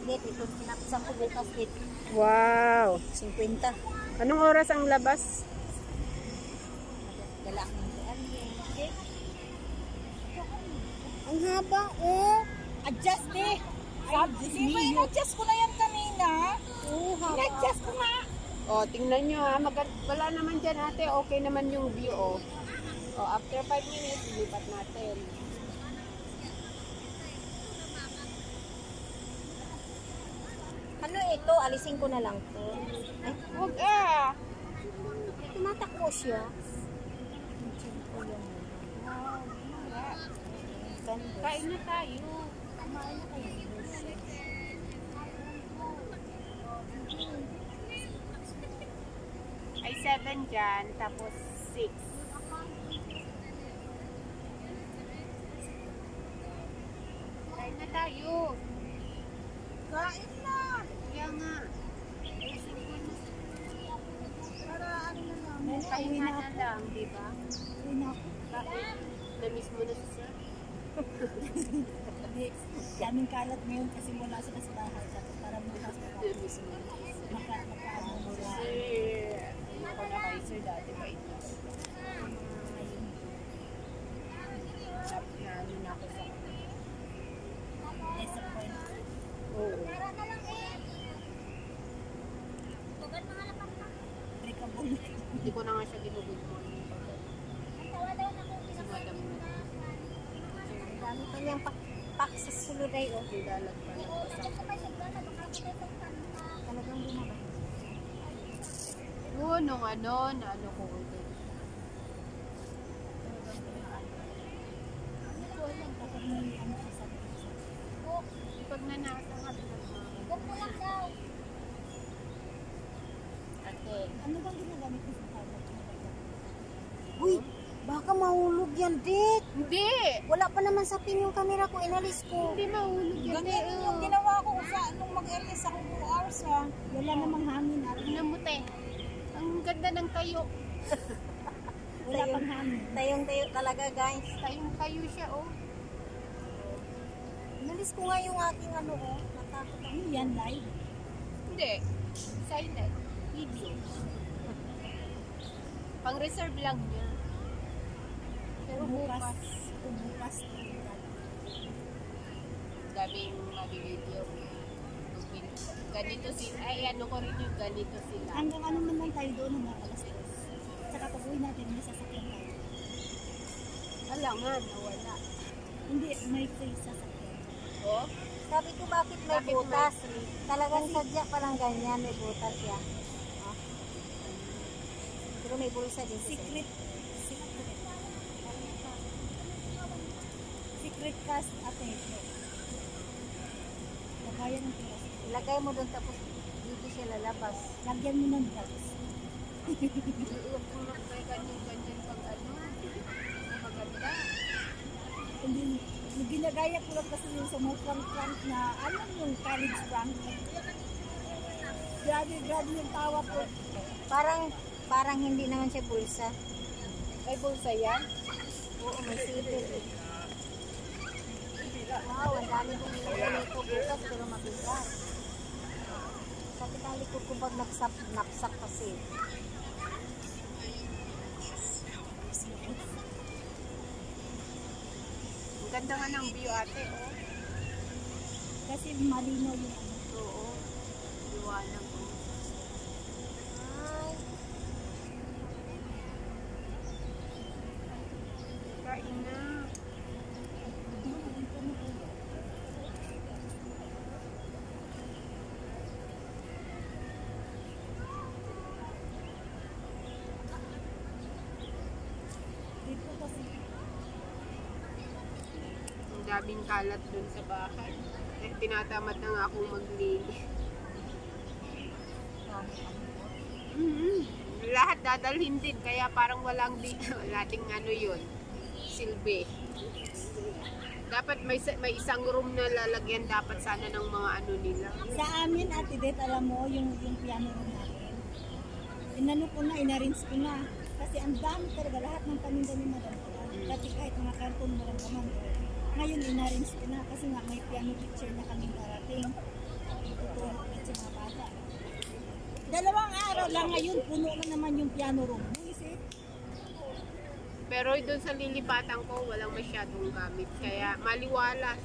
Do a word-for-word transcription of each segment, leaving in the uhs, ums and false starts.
date. Ito, sinapsang ko bukas date. Wow. fifty. Anong oras ang labas? Dala ang okay. Ang haba, oh. Adjust eh. Di ba in-adjust ko na yan kanina? Oo, haba. In-adjust ko nga. Oh, tingnan nyo ha. Mag wala naman dyan ate. Okay naman yung view, oh. Oh, after five minutes, lipat natin. Ano ito? Alisin ko na lang to. Ay, huwag eh. tumatakbo siya. Kain na tayo. Kumain na kayo. Ay seven dyan, tapos six. Kain na tayo. Kain na! Kaya nga. Para ano na lang. Kain na lang, di ba? Uwi na ako. Bakit? Na-miss mo na si sir? Hindi. Daming kalat ngayon kasi wala sila sa bahay. Para bukas na ako. Na-miss mo na. Maka, makaano mo lang. Sir, ano ko na kay sir dati ba ito? Na ano na ako sa Disappoint. oo. Breakable. Hindi ko na nga siya ginugod mo. Si madam na. Dami pa niyang pak, pak sa suluday, oh. Nilalag pa lang pasang. Talagang bumaba. Oo, nung ano, na ano ko ulit. Hindi ko alam kapag may ano siya sa Pag nanasa nga, pinagmamagal. Ate. ano bang ginagamit mo sa tablet? Uy! Baka mahulog yan, Dit! Hindi! Wala pa naman sa pin yung camera ko, inalis ko. Hindi mahulog yan. Ganyan yung ginawa ko sa nung mag-alis ako two hours, ha? Wala namang hangin, ha? Tingnan mo, te. Ang ganda ng tayo. Wala pang hangin. Tayong-tayo talaga, guys. Tayong tayo siya, oh. Inalis ko nga yung aking ano, oh. Natakot ako. Yan, live? Hindi. Silent. Video. Pang-reserve lang niya. Pero bukas. Bukas. Daming mag-video. Ganito sila. Ay, ano ko rin yung ganito sila. Hanggang ano man lang tayo doon hanggang alas dos. Tsaka pag uwi natin, may sasakyan tayo. Wala nga, nawala. Hindi, may free sasakyan. Oh? Sabi ko, bakit may Bakit butas? may Talagang sadya parang ganyan, may butas yan. Oh. Pero may bulsa din. Secret. Secret. Secret cast ate. Lagayan ng pera. Ilagay mo doon tapos dito siya lalabas. Lagyan mo ng drugs. Iuot mo na kayo ganyan-ganyan pag ano. Maganda. Hindi, yung ginagaya ko lang kasi yung sa mga prank-prank na, alam yung college prank. Grabe, grabe yung tawa ko. Parang, parang hindi naman siya bulsa. May bulsa yan? Oo, may sipil. Wow, ang dami kong nilagay ko bukas pero mabigat. Sabi tali ko kung pag naksak, naksak kasi. Ang ganda nga ng view ate, oh. Kasi malinaw yung ano. Oo. Liwanag ko. Ay. Kain na. Dito kasi. Ang daming kalat dun sa bahay. Eh, tinatamad na nga akong maglinis. Mm-hmm. Lahat dadalhin din, kaya parang walang di, wala ding ano yun, silbi. Dapat may, may isang room na lalagyan dapat sana ng mga ano nila. Sa amin, Ate Det, alam mo, yung, yung piano room natin. Inano ko na, inarrange ko na. Kasi ang dami talaga, lahat ng paninda ni Madam ko. Kasi kahit mga karton mo lang naman. Ngayon, inarrange ko na kasi nga may piano teacher na kaming darating. sa mga bata. Dalawang araw lang ngayon, puno na naman yung piano room. Buisit. Pero doon sa lilipatan ko, walang masyadong gamit. Kaya maliwalas.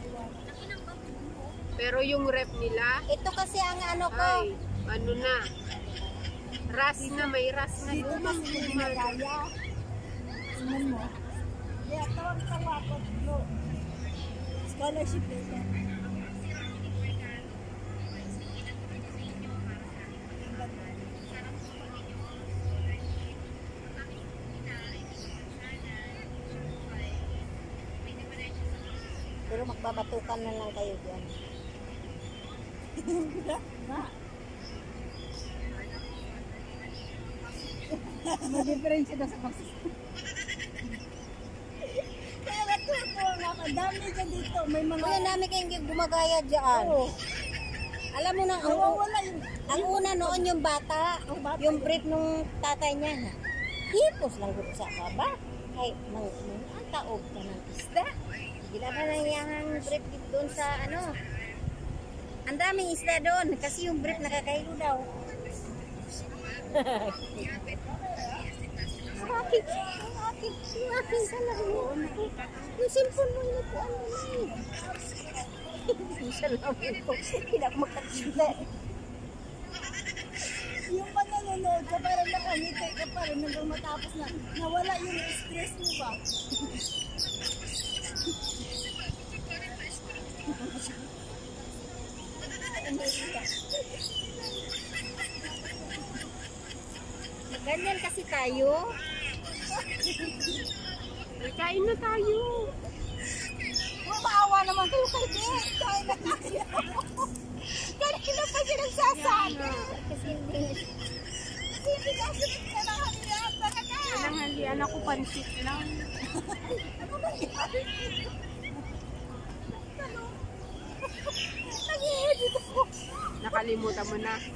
Pero yung rep nila, Ito kasi ang ano ko. ay, ano na, ras na, may ras na. Dito Lumang kasi hindi lumang. kaya. Tingnan mo. Kaya tawag-tawa ko. No. Scholarship dito. Pero magbabatukan na lang kayo dyan. Ma. Mag-differentiate na sa pagsisip. Kaya natutuwa nga ako. Dami dyan dito. May mga... Kaya namin kayong gumagaya dyan. Oo. Alam mo na, ang, Nawawala yung... ang una noon yung bata, Ang bata yung yun. brief nung tatay niya na, hipos lang gusto sa baba. Ay, mang, mang, ang taog ka ng isda. Ginawa na niyang brief doon sa ano. Ang daming isda doon kasi yung brief nakakailo daw. Ang akin, ang akin, yung akin sa laro. Yung cellphone mo yun po, ano na eh. Yung salamin ko, hindi ako makakita. Yung mananonood ka, parang nakangiti ka pa rin hanggang matapos na nawala yung stress mo ba? Ganyan kasi tayo. Kain na tayo. Maawa naman kayo kay Beth. Kaya na tayo. Kanina pa siya nagsasabi. Kasi hindi. Hindi kasi nagkakahalian. Baka na. Nanghalian ako pansit lang. Ano nangyari? Ano? Nag-i-edit ako. Nakalimutan mo na.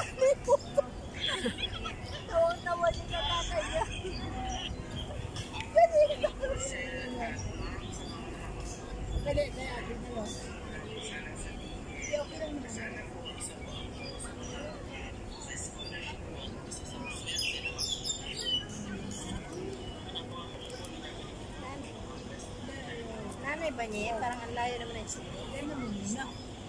Tawa-tawa niya ka tatay niya. Kanina. Dali, dali, atin na lang. Hindi, okay lang naman. Nanay ba niya? Parang ang layo naman ng sila. Ganyan mo muna.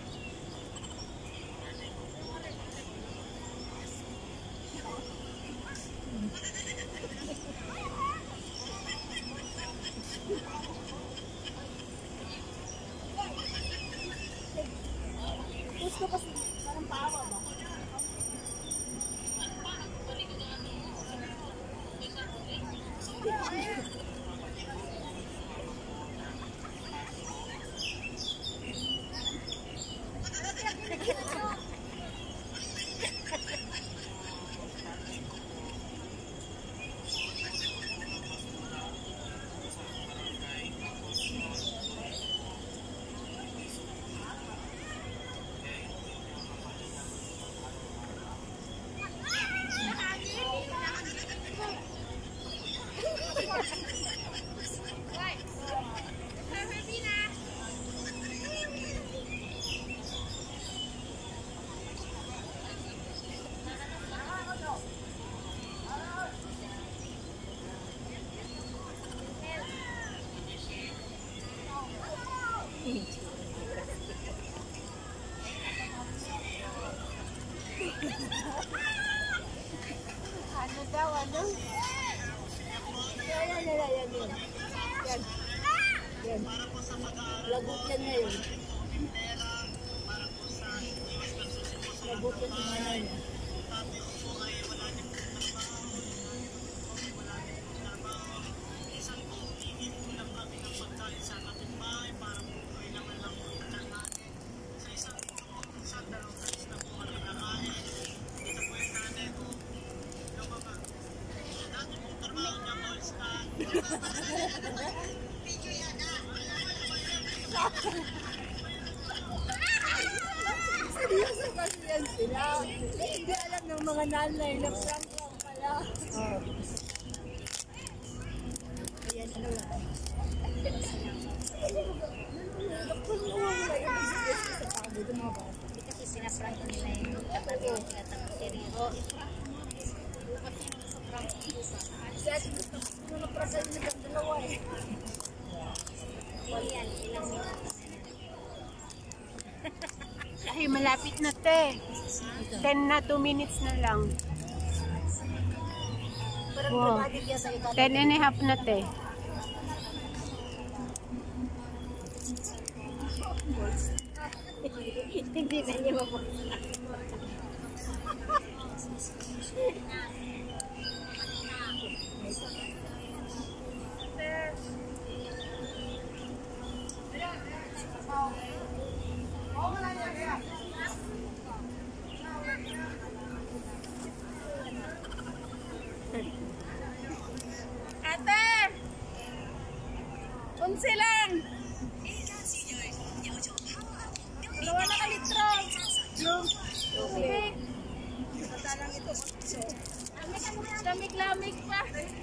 Gusto kasi parang paawa ba? Ano daw, ano? Yan, yan, yan, yan, yan. Yan. Yan. Lagot yan ngayon. Lagot yan yung nanay niya. Seryoso kasi yan sila. Hindi alam ng mga nanay na prank lang pala. Oh. Ayan, ano lang. Kung nawawala yung business sa pagod ng mga bata. Kasi sinasabi prank nila yung sabi ko siya tapos seryoso. Si ate gusto ko na prasa yun ng dalawa eh. O yan, ilang minuto. Ay, malapit na te. ten na, two minutes na lang. Parang Wow. dramatic yan sa iba. ten and a half na te. Hindi na niya mabuksan. Ate! Unsi lang! Dalawa na kalitro! Yung tubig! Matalang ito. Lamig-lamig pa!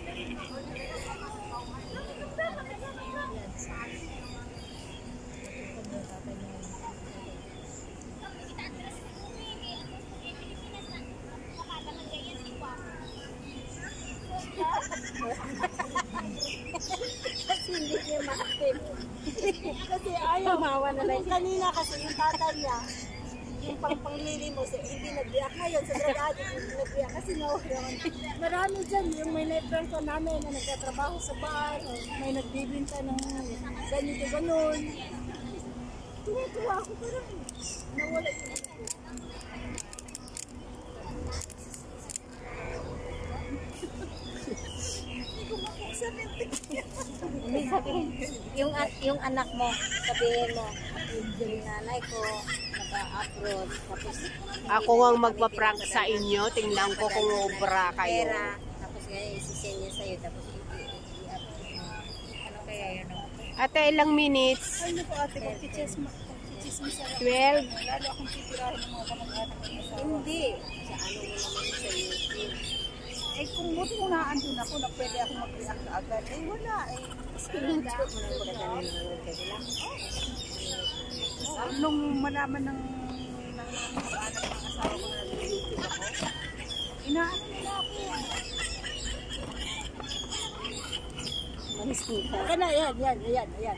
Kasi hindi niya ma-active. Kasi ayaw. Tumawa na lang. Kanina kasi yung tatay niya, yung pang panglili mo, so, hindi nag-react ngayon sa drug addict, hindi nag-react kasi nawawalan. Marami dyan, yung may network ko namin na nagtatrabaho sa bar, o may nagbibinta ng ganito ganon. Tuwa-tuwa ako parang nawala yung Hindi sabihin, yung, an- yung anak mo, sabihin mo, yung nanay ko, naka-abroad, tapos Ako ang magpa-prank sa inyo. Tingnan ko kung obra kayo. pera, tapos kaya isisend niya sa'yo, tapos i-upload mo. Ano kaya yun? no? Ate, ilang minutes? ano po ate, kung kichisma, kichisma sa twelve? lalo akong titirahin ng mga kamag-anak ng asawa. Hindi. Sa ano mo naman sa YouTube. Eh kung buti mo na andun ako na pwede ako mag-react na agad, eh wala eh. Screenshot mo lang pagka nanonood ka sila. Oh, nung malaman ng ng kamag-anak ng asawa ko na nag-YouTube ako, inaano nila ako. Manisita. Baka na, yan, yan, yan, yan.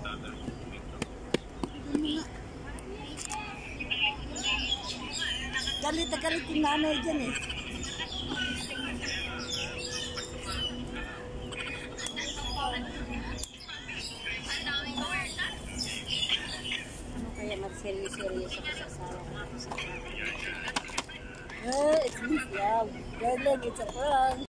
Galit na galit yung nanay dyan eh. Ano kaya mag-seryoso ka sa asawa ko? Eh, it's me, yeah. Galing, it's a prank.